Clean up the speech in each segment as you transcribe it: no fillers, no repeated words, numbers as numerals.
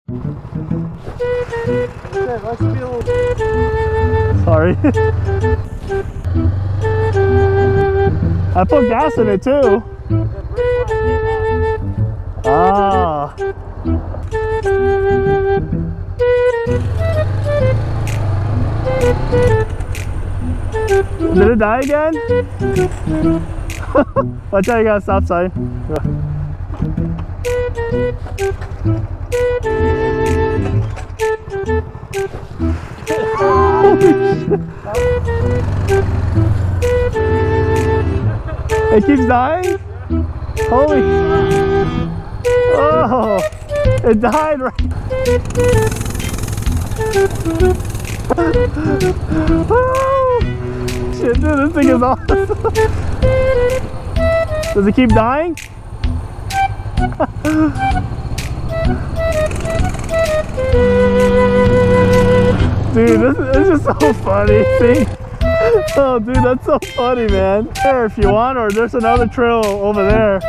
Sorry. I put gas in it too. Ah. Did it die again? Watch out, you got a stop sign. It keeps dying? Holy. Oh, it died right. Oh, shit, dude, this thing is awesome. Does it keep dying? Dude, this is just so funny. See? Oh, dude, that's so funny, man. There, if you want, or there's another trail over there.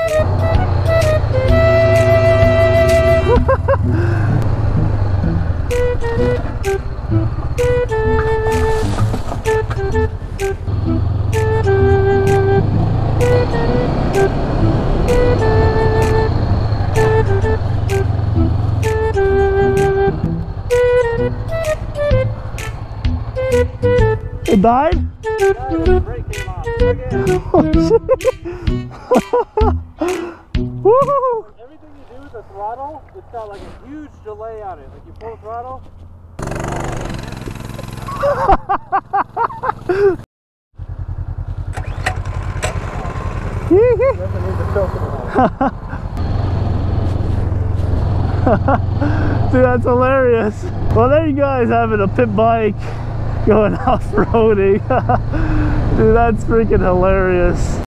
It died? The brake came off. Oh, shit. Woo! Everything you do with the throttle, it's got like a huge delay on it. Like you pull the throttle. Dude, that's hilarious. Well, there you guys having a pit bike going off-roading. Dude, that's freaking hilarious.